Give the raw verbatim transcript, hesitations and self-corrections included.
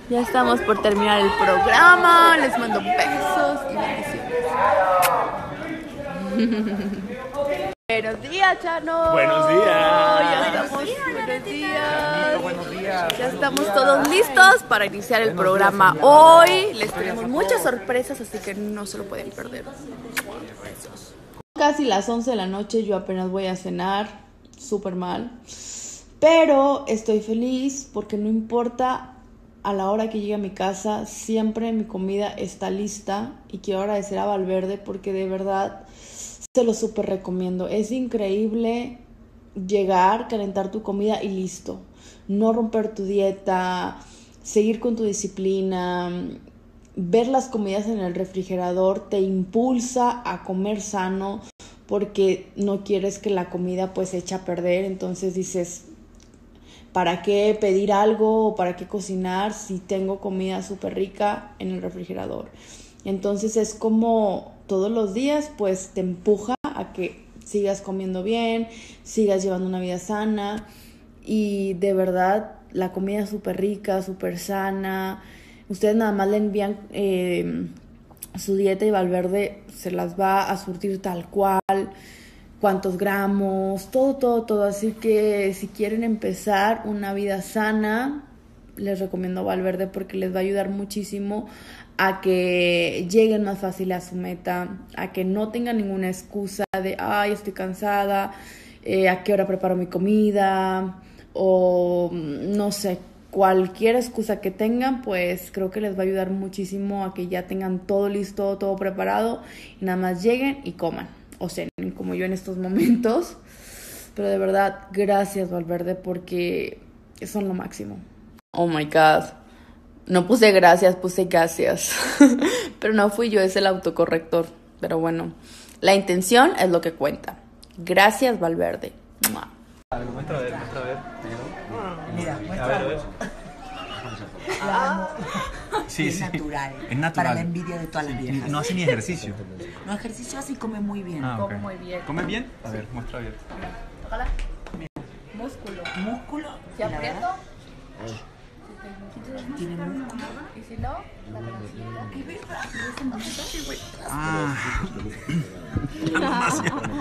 Ya estamos por terminar el programa. Les mando besos y bendiciones. Buenos días, Chano. Buenos días. Ya estamos. Buenos días. Buenos días. Ya estamos todos listos para iniciar el programa hoy. Les tenemos muchas sorpresas, así que no se lo pueden perder. Casi las once de la noche, yo apenas voy a cenar, súper mal. Pero estoy feliz porque no importa a la hora que llegue a mi casa, siempre mi comida está lista. Y quiero agradecer a Valverde porque de verdad se lo súper recomiendo. Es increíble llegar, calentar tu comida y listo. No romper tu dieta, seguir con tu disciplina. Ver las comidas en el refrigerador te impulsa a comer sano porque no quieres que la comida pues se eche a perder. Entonces dices, ¿para qué pedir algo o para qué cocinar si tengo comida súper rica en el refrigerador? Entonces es como todos los días pues te empuja a que sigas comiendo bien, sigas llevando una vida sana y de verdad la comida es súper rica, súper sana. Ustedes nada más le envían eh, su dieta y Valverde se las va a surtir tal cual, cuántos gramos, todo, todo, todo. Así que si quieren empezar una vida sana, les recomiendo Valverde porque les va a ayudar muchísimo a que lleguen más fácil a su meta, a que no tengan ninguna excusa de, ay, estoy cansada, eh, a qué hora preparo mi comida, o no sé, cualquier excusa que tengan, pues creo que les va a ayudar muchísimo a que ya tengan todo listo, todo preparado, y nada más lleguen y coman, o cenen, como yo en estos momentos. Pero de verdad, gracias Valverde, porque son lo máximo. Oh my God. No puse gracias, puse gracias. Pero no fui yo, es el autocorrector. Pero bueno, la intención es lo que cuenta. Gracias, Valverde. ¡Mua! Muestra a ver, muestra a ver. Mira, muestra. A ver, a ver. La amo. Sí, es sí. natural. Es natural. Para la envidia de todas las viejas. No hace ni ejercicio. No ejercicio así, come muy bien. Ah, ok. Come muy bien. ¿Come bien? A ver, muestra bien. Ojalá. Músculo. Músculo. ¿Se la aprieto? verdad, tiene músculo. Y si no, la velocidad. Es verdad. Ah.